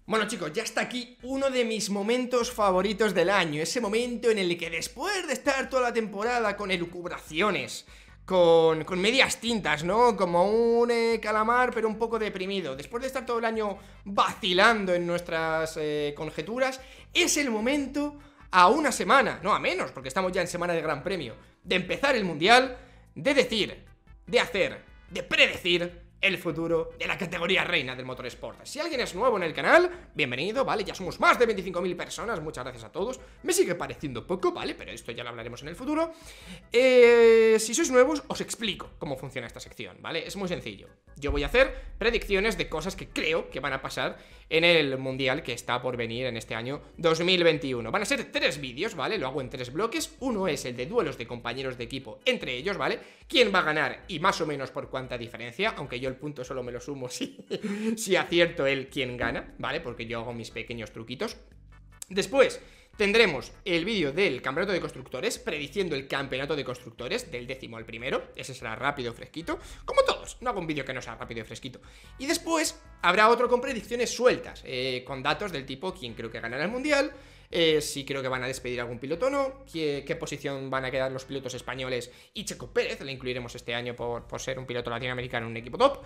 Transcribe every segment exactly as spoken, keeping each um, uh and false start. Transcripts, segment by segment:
Bueno chicos, ya está aquí uno de mis momentos favoritos del año. Ese momento en el que después de estar toda la temporada con elucubraciones, con, con medias tintas, ¿no? Como un eh, calamar pero un poco deprimido, después de estar todo el año vacilando en nuestras eh, conjeturas, es el momento, a una semana, no a menos, porque estamos ya en semana de Gran Premio, de empezar el Mundial, de decir, de hacer, de predecir el futuro de la categoría reina del motorsport. Si alguien es nuevo en el canal, bienvenido, ¿vale? Ya somos más de veinticinco mil personas, muchas gracias a todos. Me sigue pareciendo poco, ¿vale? Pero esto ya lo hablaremos en el futuro. eh, Si sois nuevos, os explico cómo funciona esta sección, ¿vale? Es muy sencillo. Yo voy a hacer predicciones de cosas que creo que van a pasar en el Mundial que está por venir en este año dos mil veintiuno. Van a ser tres vídeos, ¿vale? Lo hago en tres bloques. Uno es el de duelos de compañeros de equipo entre ellos, ¿vale? Quién va a ganar y más o menos por cuánta diferencia, aunque yo el punto solo me lo sumo si, si acierto el quién gana, ¿vale? Porque yo hago mis pequeños truquitos. Después tendremos el vídeo del campeonato de constructores, prediciendo el campeonato de constructores del décimo al primero. Ese será rápido, fresquito, como todos. No hago un vídeo que no sea rápido y fresquito. Y después habrá otro con predicciones sueltas, eh, con datos del tipo quién creo que ganará el mundial, eh, si creo que van a despedir a algún piloto o no, qué, qué posición van a quedar los pilotos españoles, y Checo Pérez, le incluiremos este año por, por ser un piloto latinoamericano en un equipo top,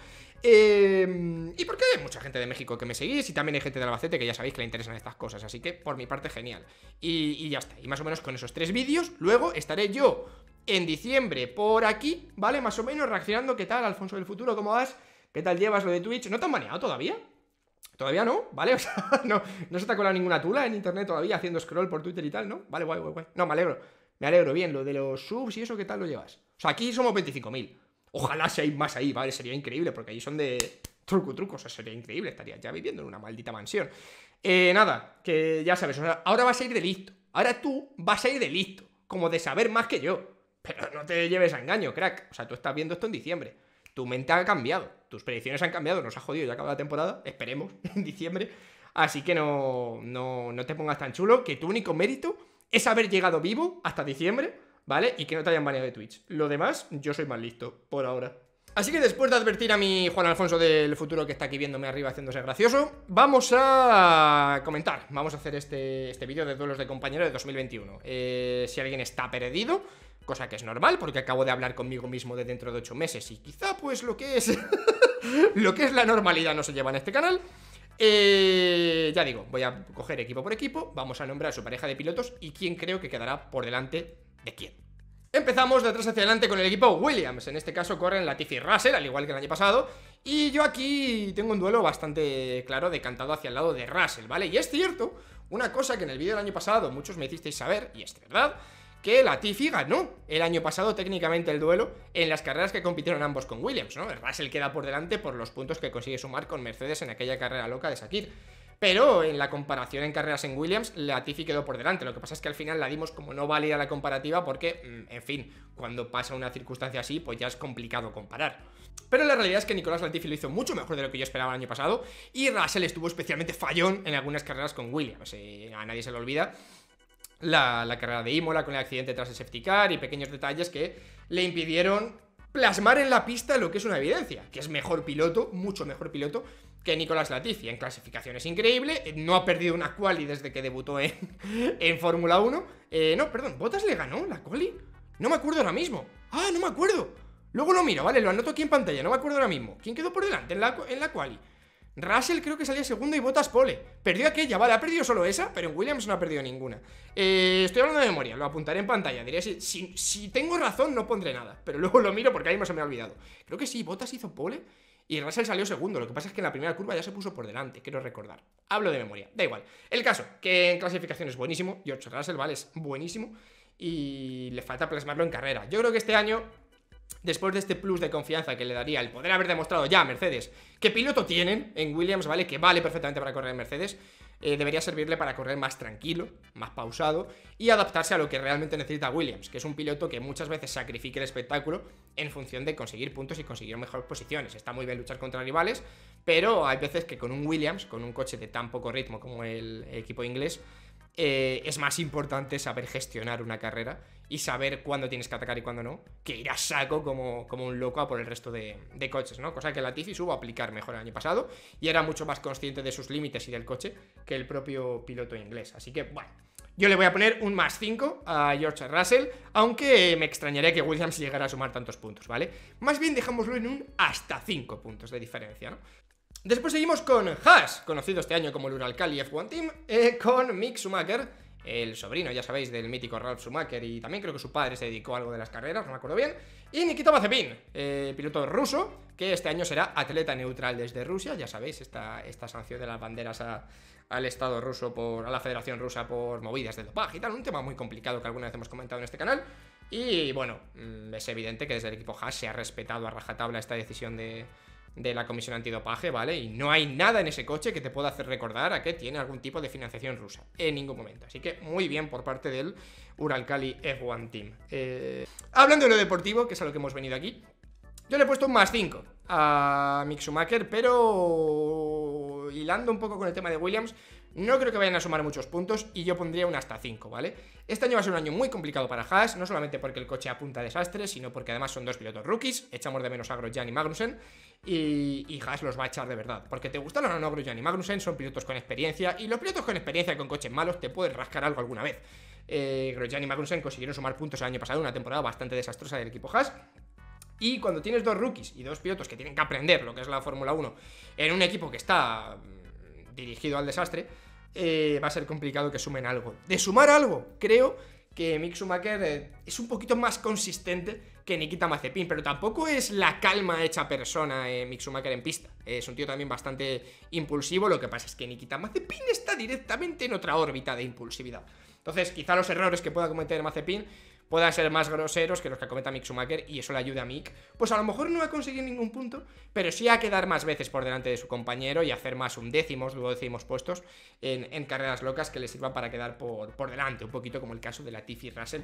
eh, y porque hay mucha gente de México que me seguís, y también hay gente de Albacete que ya sabéis que le interesan estas cosas, así que por mi parte genial. Y, y ya está, y más o menos con esos tres vídeos, luego estaré yo en diciembre por aquí, ¿vale? Más o menos reaccionando. ¿Qué tal, Alfonso del futuro? ¿Cómo vas? ¿Qué tal llevas lo de Twitch? ¿No te han baneado todavía? Todavía no, ¿vale? O sea, no, no se te ha colado ninguna tula en internet todavía haciendo scroll por Twitter y tal, ¿no? Vale, guay, guay, guay. No, me alegro, me alegro, bien. Lo de los subs y eso, ¿qué tal lo llevas? O sea, aquí somos veinticinco mil. Ojalá si hay más ahí, ¿vale? Sería increíble, porque ahí son de truco, truco, o sea, sería increíble. Estaría ya viviendo en una maldita mansión. Eh, nada, que ya sabes, o sea, ahora vas a ir de listo. Ahora tú vas a ir de listo, como de saber más que yo. Pero no te lleves a engaño, crack. O sea, tú estás viendo esto en diciembre. Tu mente ha cambiado, tus predicciones han cambiado, nos ha jodido, ya acaba la temporada, esperemos, en diciembre. Así que no, no, no te pongas tan chulo, que tu único mérito es haber llegado vivo hasta diciembre, ¿vale? Y que no te hayan baneado de Twitch. Lo demás, yo soy más listo, por ahora. Así que después de advertir a mi Juan Alfonso del futuro que está aquí viéndome arriba haciéndose gracioso, vamos a comentar, vamos a hacer este, este vídeo de duelos de compañero de dos mil veintiuno. Eh, si alguien está perdido, cosa que es normal porque acabo de hablar conmigo mismo de dentro de ocho meses y quizá pues lo que es lo que es la normalidad no se lleva en este canal. Eh, ya digo, voy a coger equipo por equipo, vamos a nombrar su pareja de pilotos y quién creo que quedará por delante de quién. Empezamos de atrás hacia adelante con el equipo Williams. En este caso corren Latifi y Russell, al igual que el año pasado. Y yo aquí tengo un duelo bastante claro, decantado hacia el lado de Russell, ¿vale? Y es cierto, una cosa que en el vídeo del año pasado muchos me hicisteis saber, y es verdad, que Latifi ganó el año pasado técnicamente el duelo en las carreras que compitieron ambos con Williams, ¿no? Russell queda por delante por los puntos que consigue sumar con Mercedes en aquella carrera loca de Sakir. Pero en la comparación en carreras en Williams, Latifi quedó por delante. Lo que pasa es que al final la dimos como no válida la comparativa porque, en fin, cuando pasa una circunstancia así, pues ya es complicado comparar. Pero la realidad es que Nicolás Latifi lo hizo mucho mejor de lo que yo esperaba el año pasado y Russell estuvo especialmente fallón en algunas carreras con Williams. Eh, a nadie se le olvida la, la carrera de Imola con el accidente tras el safety car y pequeños detalles que le impidieron plasmar en la pista lo que es una evidencia, que es mejor piloto, mucho mejor piloto que Nicolás Latifi. En clasificación es increíble, no ha perdido una quali desde que debutó en, en Fórmula uno. Eh, no, perdón, ¿Bottas le ganó la quali? No me acuerdo ahora mismo. Ah, no me acuerdo. Luego lo miro, vale, lo anoto aquí en pantalla, no me acuerdo ahora mismo. ¿Quién quedó por delante en la, en la quali? Russell creo que salía segundo y Bottas pole. Perdió aquella, vale, ha perdido solo esa, pero en Williams no ha perdido ninguna. eh, Estoy hablando de memoria, lo apuntaré en pantalla. Diré, si, si, si tengo razón no pondré nada, pero luego lo miro porque ahí no se me ha olvidado. Creo que sí, Bottas hizo pole y Russell salió segundo. Lo que pasa es que en la primera curva ya se puso por delante, quiero recordar. Hablo de memoria, da igual. El caso, que en clasificación es buenísimo, George Russell, vale, es buenísimo y le falta plasmarlo en carrera. Yo creo que este año, después de este plus de confianza que le daría el poder haber demostrado ya a Mercedes qué piloto tienen en Williams, ¿vale? Que vale perfectamente para correr en Mercedes, eh, debería servirle para correr más tranquilo, más pausado y adaptarse a lo que realmente necesita Williams, que es un piloto que muchas veces sacrifica el espectáculo en función de conseguir puntos y conseguir mejores posiciones. Está muy bien luchar contra rivales, pero hay veces que con un Williams, con un coche de tan poco ritmo como el equipo inglés, eh, es más importante saber gestionar una carrera y saber cuándo tienes que atacar y cuándo no, que ir a saco como, como un loco a por el resto de, de coches, ¿no? Cosa que Latifi supo aplicar mejor el año pasado y era mucho más consciente de sus límites y del coche que el propio piloto inglés. Así que, bueno, yo le voy a poner un más cinco a George Russell, aunque me extrañaría que Williams llegara a sumar tantos puntos, ¿vale? Más bien dejámoslo en un hasta cinco puntos de diferencia, ¿no? Después seguimos con Haas, conocido este año como el Uralkali F uno Team, eh, con Mick Schumacher, el sobrino, ya sabéis, del mítico Ralf Schumacher, y también creo que su padre se dedicó a algo de las carreras, no me acuerdo bien, y Nikita Mazepin, eh, piloto ruso, que este año será atleta neutral desde Rusia, ya sabéis, esta, esta sanción de las banderas a, al Estado ruso, por, a la Federación Rusa por movidas de dopaje y tal, un tema muy complicado que alguna vez hemos comentado en este canal, y bueno, es evidente que desde el equipo Haas se ha respetado a rajatabla esta decisión de... de la comisión antidopaje, ¿vale? Y no hay nada en ese coche que te pueda hacer recordar a que tiene algún tipo de financiación rusa, en ningún momento. Así que muy bien por parte del Uralkali F uno Team. Eh... Hablando de lo deportivo, que es a lo que hemos venido aquí, yo le he puesto un más cinco a Mick Schumacher, pero hilando un poco con el tema de Williams, no creo que vayan a sumar muchos puntos y yo pondría un hasta cinco, ¿vale? Este año va a ser un año muy complicado para Haas, no solamente porque el coche apunta a desastres, sino porque además son dos pilotos rookies, echamos de menos a Grosjean y Magnussen, y, y Haas los va a echar de verdad, porque te gustan o no Grosjean y Magnussen, son pilotos con experiencia, y los pilotos con experiencia con coches malos te pueden rascar algo alguna vez. eh, Grosjean y Magnussen consiguieron sumar puntos el año pasado, una temporada bastante desastrosa del equipo Haas. Y cuando tienes dos rookies y dos pilotos que tienen que aprender lo que es la Fórmula uno en un equipo que está dirigido al desastre, eh, va a ser complicado que sumen algo. De sumar algo, creo que Mick Schumacher eh, es un poquito más consistente que Nikita Mazepin, pero tampoco es la calma hecha persona eh, Mick Schumacher en pista. Es un tío también bastante impulsivo, lo que pasa es que Nikita Mazepin está directamente en otra órbita de impulsividad. Entonces, quizá los errores que pueda cometer Mazepin puedan ser más groseros que los que cometa Mick Schumacher, y eso le ayuda a Mick, pues a lo mejor no a conseguir ningún punto, pero sí a quedar más veces por delante de su compañero y hacer más undécimos, duodécimos puestos en, en carreras locas que le sirvan para quedar por, por delante, un poquito como el caso de Latifi y Russell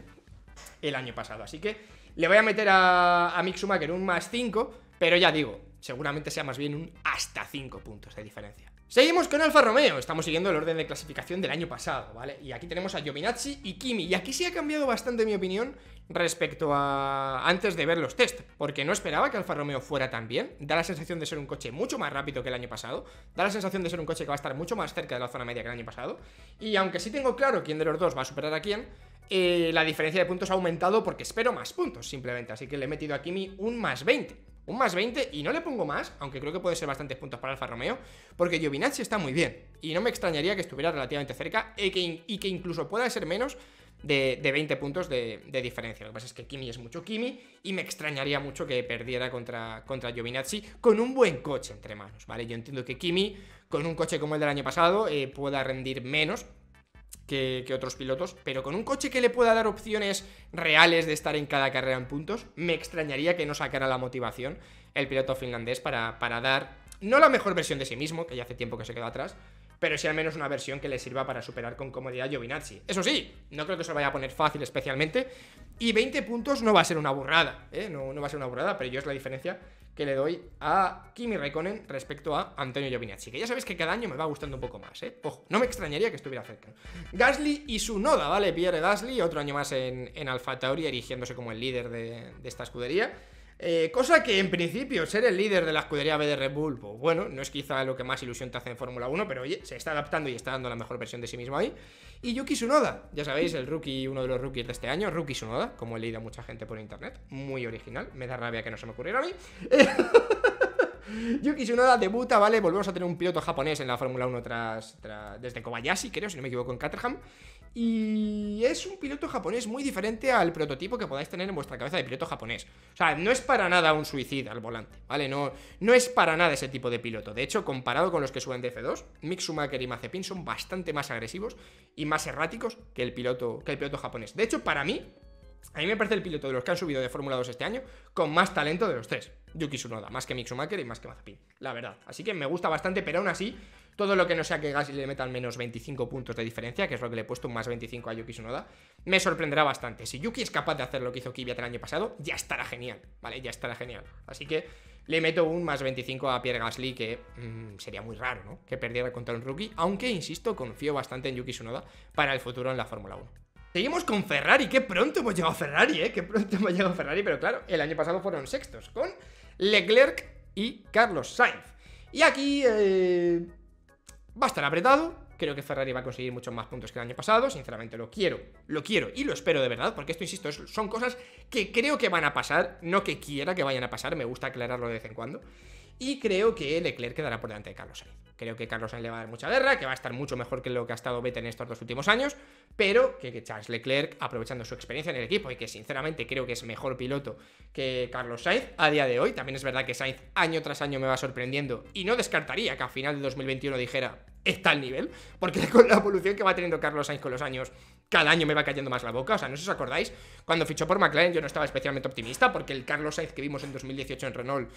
el año pasado. Así que le voy a meter a, a Mick Schumacher un más cinco, pero ya digo, seguramente sea más bien un hasta cinco puntos de diferencia. Seguimos con Alfa Romeo, estamos siguiendo el orden de clasificación del año pasado, ¿vale? Y aquí tenemos a Giovinazzi y Kimi, y aquí sí ha cambiado bastante mi opinión respecto a antes de ver los test, porque no esperaba que Alfa Romeo fuera tan bien, da la sensación de ser un coche mucho más rápido que el año pasado, da la sensación de ser un coche que va a estar mucho más cerca de la zona media que el año pasado, y aunque sí tengo claro quién de los dos va a superar a quién, eh, la diferencia de puntos ha aumentado porque espero más puntos, simplemente, así que le he metido a Kimi un más veinte. Un más veinte y no le pongo más, aunque creo que puede ser bastantes puntos para Alfa Romeo, porque Giovinazzi está muy bien y no me extrañaría que estuviera relativamente cerca y que, y que incluso pueda ser menos de, de veinte puntos de, de diferencia. Lo que pasa es que Kimi es mucho Kimi y me extrañaría mucho que perdiera contra, contra Giovinazzi con un buen coche entre manos, ¿vale? Yo entiendo que Kimi, con un coche como el del año pasado, eh, pueda rendir menos Que, que otros pilotos, pero con un coche que le pueda dar opciones reales de estar en cada carrera en puntos, me extrañaría que no sacara la motivación el piloto finlandés para, para dar, no la mejor versión de sí mismo, que ya hace tiempo que se quedó atrás, pero sí al menos una versión que le sirva para superar con comodidad a Giovinazzi. Eso sí, no creo que se lo vaya a poner fácil especialmente, y veinte puntos no va a ser una burrada, ¿eh? no, no va a ser una burrada, pero yo es la diferencia que le doy a Kimi Räikkönen respecto a Antonio Giovinazzi, que ya sabéis que cada año me va gustando un poco más, ¿eh? Ojo, no me extrañaría que estuviera cerca. Gasly y Tsunoda, ¿vale? Pierre Gasly, otro año más en, en AlphaTauri, erigiéndose como el líder de, de esta escudería. Eh, cosa que en principio ser el líder de la escudería B de Red Bull, pues bueno, no es quizá lo que más ilusión te hace en Fórmula uno, pero oye, se está adaptando y está dando la mejor versión de sí mismo ahí. Y Yuki Tsunoda, ya sabéis, el rookie, uno de los rookies de este año, Rookie Tsunoda, como he leído a mucha gente por internet, muy original, me da rabia que no se me ocurriera a mí. Yuki Tsunoda debuta, ¿vale? Volvemos a tener un piloto japonés en la Fórmula uno tras, tras, desde Kobayashi, creo, si no me equivoco, en Caterham. Y es un piloto japonés muy diferente al prototipo que podáis tener en vuestra cabeza de piloto japonés. O sea, no es para nada un suicida al volante, ¿vale? No, no es para nada ese tipo de piloto. De hecho, comparado con los que suben de F dos, Mick Schumacher y Mazepin son bastante más agresivos y más erráticos que el piloto, que el piloto japonés. De hecho, para mí, a mí me parece el piloto de los que han subido de Fórmula dos este año con más talento de los tres. Yuki Tsunoda, más que Mick Schumacher y más que Mazepin, la verdad. Así que me gusta bastante, pero aún así, todo lo que no sea que Gasly le meta al menos veinticinco puntos de diferencia, que es lo que le he puesto, un más veinticinco a Yuki Tsunoda, me sorprenderá bastante. Si Yuki es capaz de hacer lo que hizo Kvyat el año pasado, ya estará genial, ¿vale? Ya estará genial. Así que le meto un más veinticinco a Pierre Gasly, que mmm, sería muy raro, ¿no? Que perdiera contra un rookie, aunque, insisto, confío bastante en Yuki Tsunoda para el futuro en la Fórmula uno. Seguimos con Ferrari, qué pronto hemos llegado a Ferrari, ¿eh? Qué pronto hemos llegado a Ferrari, pero claro, el año pasado fueron sextos, con Leclerc y Carlos Sainz. Y aquí eh, va a estar apretado. Creo que Ferrari va a conseguir muchos más puntos que el año pasado. Sinceramente lo quiero, lo quiero y lo espero de verdad, porque esto, insisto, son cosas que creo que van a pasar, no que quiera que vayan a pasar. Me gusta aclararlo de vez en cuando. Y creo que Leclerc quedará por delante de Carlos Sainz. Creo que Carlos Sainz le va a dar mucha guerra, que va a estar mucho mejor que lo que ha estado Vettel en estos dos últimos años, pero que, que Charles Leclerc, aprovechando su experiencia en el equipo y que sinceramente creo que es mejor piloto que Carlos Sainz a día de hoy. También es verdad que Sainz año tras año me va sorprendiendo y no descartaría que a final de dos mil veintiuno dijera está al nivel, porque con la evolución que va teniendo Carlos Sainz con los años, cada año me va cayendo más la boca. O sea, no sé si os acordáis, cuando fichó por McLaren yo no estaba especialmente optimista, porque el Carlos Sainz que vimos en dos mil dieciocho en Renault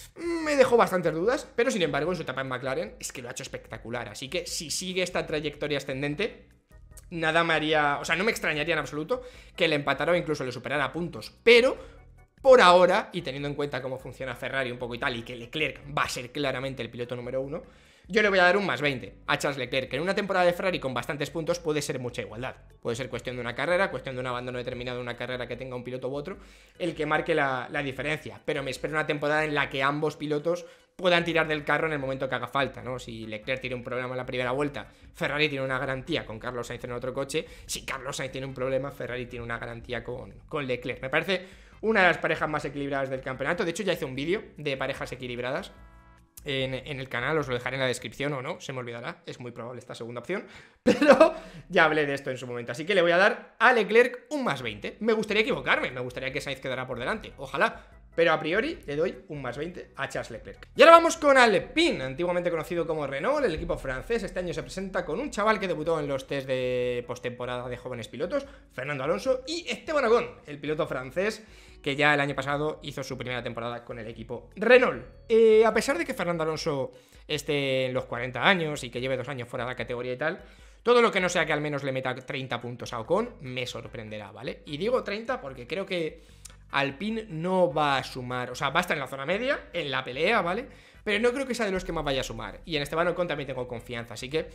me dejó bastantes dudas, pero sin embargo en su etapa en McLaren es que lo ha hecho espectacular. Así que si sigue esta trayectoria ascendente, nada me haría, o sea, no me extrañaría en absoluto que le empatara o incluso le superara a puntos. Pero por ahora, y teniendo en cuenta cómo funciona Ferrari un poco y tal, y que Leclerc va a ser claramente el piloto número uno, yo le voy a dar un más veinte a Charles Leclerc, que en una temporada de Ferrari con bastantes puntos puede ser mucha igualdad. Puede ser cuestión de una carrera, cuestión de un abandono determinado de una carrera que tenga un piloto u otro, el que marque la, la diferencia. Pero me espero una temporada en la que ambos pilotos puedan tirar del carro en el momento que haga falta, ¿no? Si Leclerc tiene un problema en la primera vuelta, Ferrari tiene una garantía con Carlos Sainz en otro coche. Si Carlos Sainz tiene un problema, Ferrari tiene una garantía con, con Leclerc. Me parece una de las parejas más equilibradas del campeonato. De hecho, ya hice un vídeo de parejas equilibradas En, en el canal, os lo dejaré en la descripción o no, se me olvidará, es muy probable esta segunda opción, pero ya hablé de esto en su momento, así que le voy a dar a Leclerc un más veinte. Me gustaría equivocarme, me gustaría que Sainz quedara por delante, ojalá, pero a priori le doy un más veinte a Charles Leclerc. Y ahora vamos con Alpine, antiguamente conocido como Renault, el equipo francés. Este año se presenta con un chaval que debutó en los test de postemporada de jóvenes pilotos, Fernando Alonso, y Esteban Ocon, el piloto francés que ya el año pasado hizo su primera temporada con el equipo Renault. Eh, a pesar de que Fernando Alonso esté en los cuarenta años y que lleve dos años fuera de la categoría y tal, todo lo que no sea que al menos le meta treinta puntos a Ocon me sorprenderá, ¿vale? Y digo treinta porque creo que Alpine no va a sumar, o sea, va a estar en la zona media, en la pelea, ¿vale? Pero no creo que sea de los que más vaya a sumar. Y en Esteban Ocon también tengo confianza, así que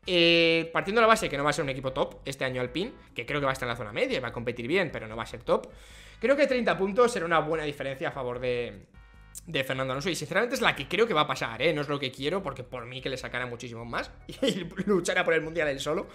eh, partiendo de la base que no va a ser un equipo top este año Alpine, que creo que va a estar en la zona media y va a competir bien, pero no va a ser top, creo que treinta puntos será una buena diferencia a favor de, de Fernando Alonso. Y sinceramente es la que creo que va a pasar, ¿eh? No es lo que quiero, porque por mí que le sacara muchísimo más y luchara por el Mundial él solo.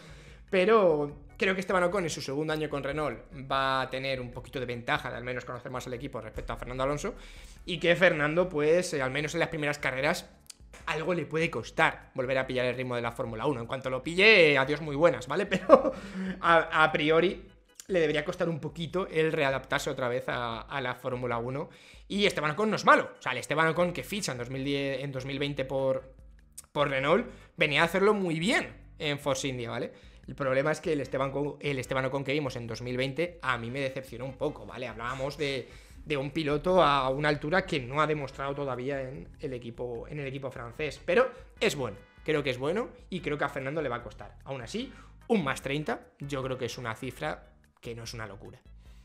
Pero creo que Esteban Ocon en su segundo año con Renault va a tener un poquito de ventaja de al menos conocer más el equipo respecto a Fernando Alonso. Y que Fernando, pues, eh, al menos en las primeras carreras, algo le puede costar volver a pillar el ritmo de la Fórmula uno. En cuanto lo pille, adiós muy buenas, ¿vale? Pero a, a priori le debería costar un poquito el readaptarse otra vez a, a la Fórmula uno. Y Esteban Ocon no es malo. O sea, el Esteban Ocon que ficha en, dos mil diez, en dos mil veinte por, por Renault venía a hacerlo muy bien en Force India, ¿vale? El problema es que el Esteban, el Esteban Ocon que vimos en dos mil veinte a mí me decepcionó un poco, ¿vale? Hablábamos de, de un piloto a una altura que no ha demostrado todavía en el equipo, en el equipo francés. Pero es bueno, creo que es bueno y creo que a Fernando le va a costar. Aún así, un más treinta, yo creo que es una cifra que no es una locura.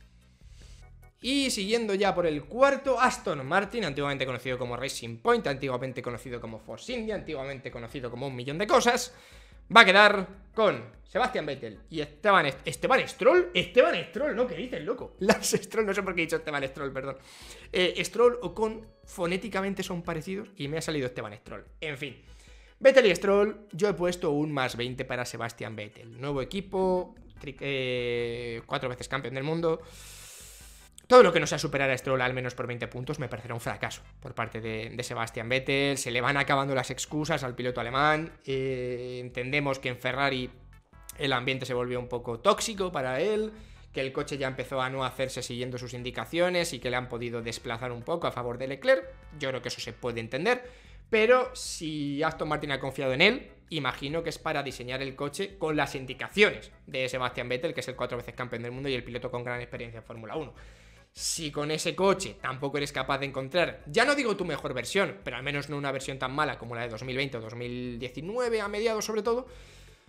Y siguiendo ya por el cuarto, Aston Martin, antiguamente conocido como Racing Point, antiguamente conocido como Force India, antiguamente conocido como un millón de cosas, va a quedar con Sebastian Vettel y Esteban Esteban Stroll. Esteban Stroll, ¿no? ¿Qué dices, loco? Lance Stroll, no sé por qué he dicho Esteban Stroll, perdón. Eh, Stroll o Ocon fonéticamente son parecidos y me ha salido Esteban Stroll. En fin, Vettel y Stroll, yo he puesto un más veinte para Sebastian Vettel. Nuevo equipo, eh, cuatro veces campeón del mundo. Todo lo que no sea superar a Stroll al menos por veinte puntos me parecerá un fracaso por parte de, de Sebastian Vettel. Se le van acabando las excusas al piloto alemán. Eh, entendemos que en Ferrari el ambiente se volvió un poco tóxico para él, que el coche ya empezó a no hacerse siguiendo sus indicaciones y que le han podido desplazar un poco a favor de Leclerc. Yo creo que eso se puede entender, pero si Aston Martin ha confiado en él, imagino que es para diseñar el coche con las indicaciones de Sebastian Vettel, que es el cuatro veces campeón del mundo y el piloto con gran experiencia en Fórmula uno. Si con ese coche tampoco eres capaz de encontrar, ya no digo tu mejor versión, pero al menos no una versión tan mala como la de dos mil veinte o dos mil diecinueve, a mediados sobre todo,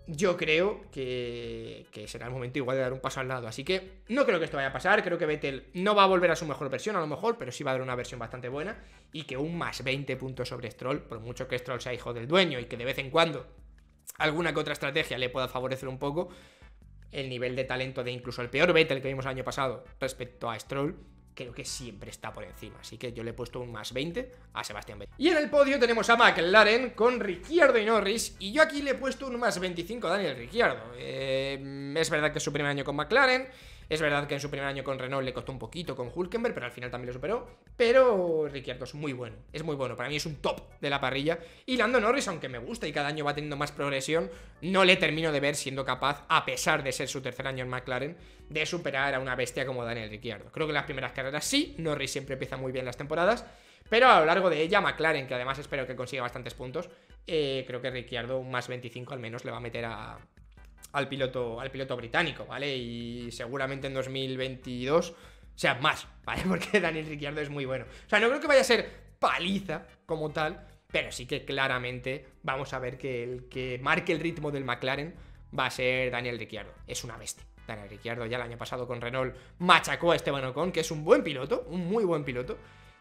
yo creo que, que será el momento igual de dar un paso al lado. Así que no creo que esto vaya a pasar. Creo que Vettel no va a volver a su mejor versión, a lo mejor, pero sí va a dar una versión bastante buena. Y que un más veinte puntos sobre Stroll, por mucho que Stroll sea hijo del dueño y que de vez en cuando alguna que otra estrategia le pueda favorecer un poco, el nivel de talento de incluso el peor Vettel que vimos el año pasado respecto a Stroll, creo que siempre está por encima. Así que yo le he puesto un más veinte a Sebastián Vettel. Y en el podio tenemos a McLaren con Ricciardo y Norris. Y yo aquí le he puesto un más veinticinco a Daniel Ricciardo. eh, Es verdad que es su primer año con McLaren. Es verdad que en su primer año con Renault le costó un poquito con Hülkenberg, pero al final también lo superó. Pero Ricciardo es muy bueno, es muy bueno. Para mí es un top de la parrilla. Y Lando Norris, aunque me gusta y cada año va teniendo más progresión, no le termino de ver siendo capaz, a pesar de ser su tercer año en McLaren, de superar a una bestia como Daniel Ricciardo. Creo que las primeras carreras sí, Norris siempre empieza muy bien las temporadas, pero a lo largo de ella, McLaren, que además espero que consiga bastantes puntos, eh, creo que Ricciardo un más veinticinco al menos le va a meter a... Al piloto, al piloto británico, ¿vale? Y seguramente en dos mil veintidós sea más, ¿vale? Porque Daniel Ricciardo es muy bueno. O sea, no creo que vaya a ser paliza como tal, pero sí que claramente vamos a ver que el que marque el ritmo del McLaren va a ser Daniel Ricciardo. Es una bestia. Daniel Ricciardo ya el año pasado con Renault machacó a Esteban Ocon, que es un buen piloto, un muy buen piloto.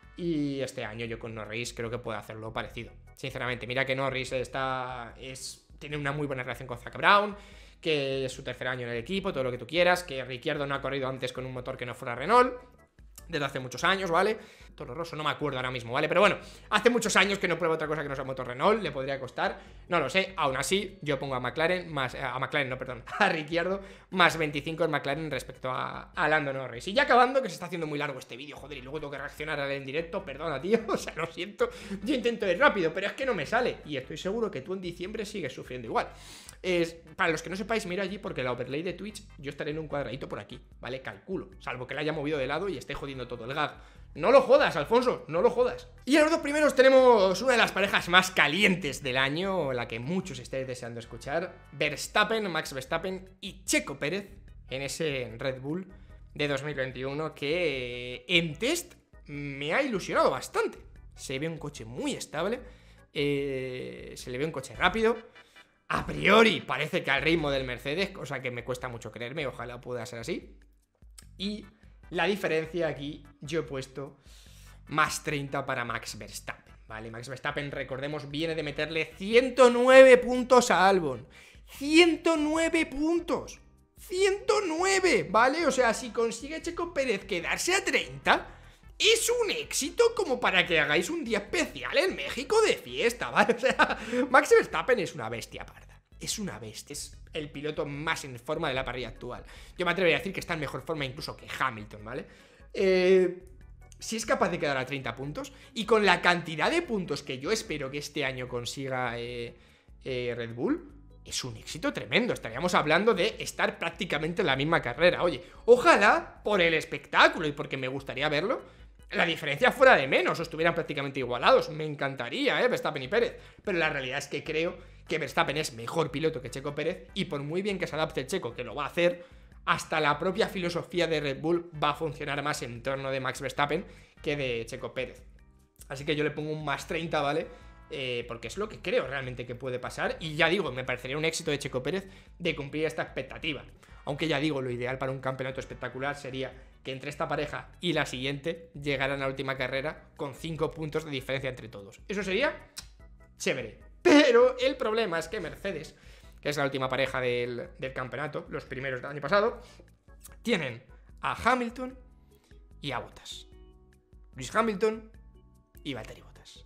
Y este año yo con Norris creo que puede hacerlo parecido. Sinceramente, mira que Norris está... Es, tiene una muy buena relación con Zac Brown, que es su tercer año en el equipo, todo lo que tú quieras, que Ricciardo no ha corrido antes con un motor que no fuera Renault, desde hace muchos años, ¿vale? Toro Rosso, no me acuerdo ahora mismo, ¿vale? Pero bueno, hace muchos años que no prueba otra cosa que no sea motor Renault, le podría costar, no lo sé, aún así, yo pongo a McLaren, más, a McLaren, no, perdón, a Ricciardo, más veinticinco en McLaren respecto a, a Lando Norris. Y ya acabando, que se está haciendo muy largo este vídeo, joder, y luego tengo que reaccionar al en directo, perdona, tío, o sea, lo siento, yo intento ir rápido, pero es que no me sale, y estoy seguro que tú en diciembre sigues sufriendo igual. Es, para los que no sepáis, mira allí, porque la overlay de Twitch, yo estaré en un cuadradito por aquí, ¿vale? Calculo, salvo que la haya movido de lado y esté jodiendo todo el gag. No lo jodas, Alfonso, no lo jodas. Y en los dos primeros tenemos una de las parejas más calientes del año, la que muchos estáis deseando escuchar: Verstappen, Max Verstappen y Checo Pérez en ese Red Bull de dos mil veintiuno que en test me ha ilusionado bastante. Se ve un coche muy estable, eh, se le ve un coche rápido. A priori parece que al ritmo del Mercedes, cosa que me cuesta mucho creerme, ojalá pueda ser así. Y la diferencia aquí, yo he puesto más treinta para Max Verstappen, ¿vale? Max Verstappen, recordemos, viene de meterle ciento nueve puntos a Albon. ciento nueve puntos. ciento nueve, ¿vale? O sea, si consigue Checo Pérez quedarse a treinta, es un éxito como para que hagáis un día especial en México de fiesta, ¿vale? O sea, Max Verstappen es una bestia parda. Es una bestia, es el piloto más en forma de la parrilla actual. Yo me atrevería a decir que está en mejor forma incluso que Hamilton, ¿vale? Eh, si es capaz de quedar a treinta puntos, y con la cantidad de puntos que yo espero que este año consiga eh, eh, Red Bull, es un éxito tremendo. Estaríamos hablando de estar prácticamente en la misma carrera. Oye, ojalá por el espectáculo y porque me gustaría verlo, la diferencia fuera de menos, o estuvieran prácticamente igualados. Me encantaría, ¿eh? Verstappen y Pérez. Pero la realidad es que creo que Verstappen es mejor piloto que Checo Pérez, y por muy bien que se adapte el Checo, que lo va a hacer, hasta la propia filosofía de Red Bull va a funcionar más en torno de Max Verstappen que de Checo Pérez. Así que yo le pongo un más treinta, ¿vale? Eh, porque es lo que creo realmente que puede pasar, y ya digo, me parecería un éxito de Checo Pérez de cumplir esta expectativa. Aunque ya digo, lo ideal para un campeonato espectacular sería que entre esta pareja y la siguiente llegaran a la última carrera con cinco puntos de diferencia entre todos. Eso sería chévere. Pero el problema es que Mercedes, que es la última pareja del, del campeonato, los primeros del año pasado, tienen a Hamilton y a Bottas. Lewis Hamilton y Valtteri Bottas.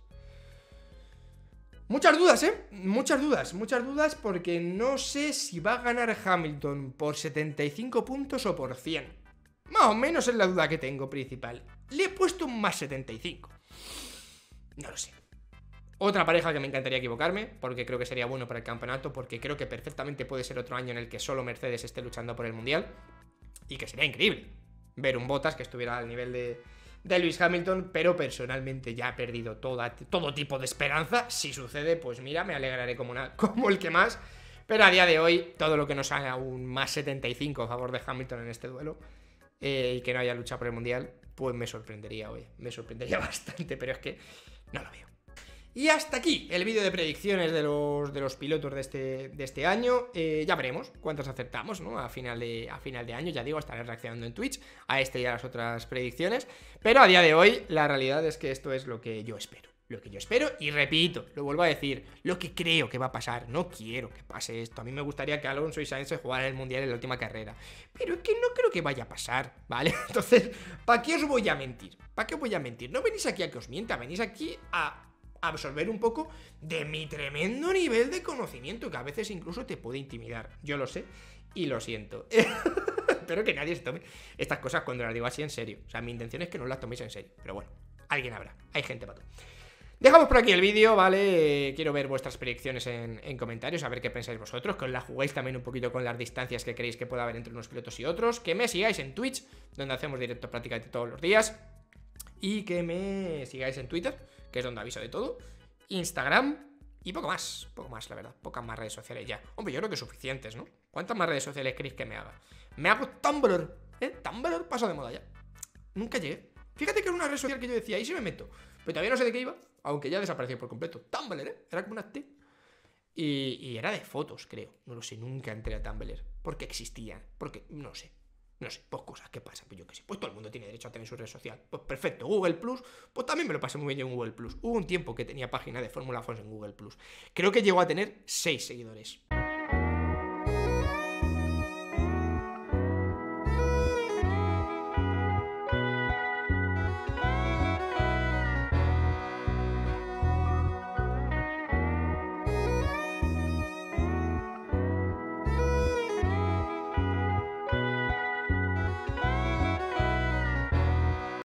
Muchas dudas, ¿eh? Muchas dudas, muchas dudas, porque no sé si va a ganar Hamilton por setenta y cinco puntos o por cien. Más o menos es la duda que tengo principal. Le he puesto un más setenta y cinco. No lo sé. Otra pareja que me encantaría equivocarme, porque creo que sería bueno para el campeonato, porque creo que perfectamente puede ser otro año en el que solo Mercedes esté luchando por el Mundial, y que sería increíble ver un Bottas que estuviera al nivel de, de Lewis Hamilton, pero personalmente ya he perdido toda, todo tipo de esperanza. Si sucede, pues mira, me alegraré como, una, como el que más, pero a día de hoy, todo lo que nos haga un más setenta y cinco a favor de Hamilton en este duelo, eh, y que no haya lucha por el Mundial, pues me sorprendería, oye, me sorprendería bastante, pero es que no lo veo. Y hasta aquí el vídeo de predicciones de los, de los pilotos de este, de este año. eh, Ya veremos cuántos acertamos, ¿no? A final, de, a final de año, ya digo, estaré reaccionando en Twitch a este y a las otras predicciones. Pero a día de hoy, la realidad es que esto es lo que yo espero. Lo que yo espero, y repito, lo vuelvo a decir, lo que creo que va a pasar. No quiero que pase esto. A mí me gustaría que Alonso y Sainz se jugaran el Mundial en la última carrera, pero es que no creo que vaya a pasar, ¿vale? Entonces, ¿para qué os voy a mentir? ¿Para qué os voy a mentir? No venís aquí a que os mienta, venís aquí a absorber un poco de mi tremendo nivel de conocimiento, que a veces incluso te puede intimidar. Yo lo sé y lo siento. Espero que nadie se tome estas cosas cuando las digo así en serio. O sea, mi intención es que no las toméis en serio, pero bueno, alguien habrá, hay gente para todo. Dejamos por aquí el vídeo, ¿vale? Quiero ver vuestras predicciones en, en comentarios, a ver qué pensáis vosotros, que os la juguéis también un poquito con las distancias que creéis que pueda haber entre unos pilotos y otros, que me sigáis en Twitch, donde hacemos directo prácticamente todos los días, y que me sigáis en Twitter, que es donde aviso de todo, Instagram y poco más, poco más, la verdad, pocas más redes sociales ya. Hombre, yo creo que suficientes, ¿no? ¿Cuántas más redes sociales queréis que me haga? Me hago Tumblr, ¿eh? Tumblr pasó de moda ya. Nunca llegué. Fíjate que era una red social que yo decía, ahí sí me meto, pero todavía no sé de qué iba. Aunque ya desapareció por completo. Tumblr, ¿eh? Era como una T. Y, y era de fotos, creo. No lo sé, nunca entré a Tumblr. Porque existían. Porque, no sé. No sé, pues cosas que pasan. Pues yo qué sé. Pues todo el mundo tiene derecho a tener su red social. Pues perfecto. Google Plus, pues también me lo pasé muy bien en Google Plus. Hubo un tiempo que tenía página de Fórmula Fons en Google Plus. Creo que llegó a tener seis seguidores.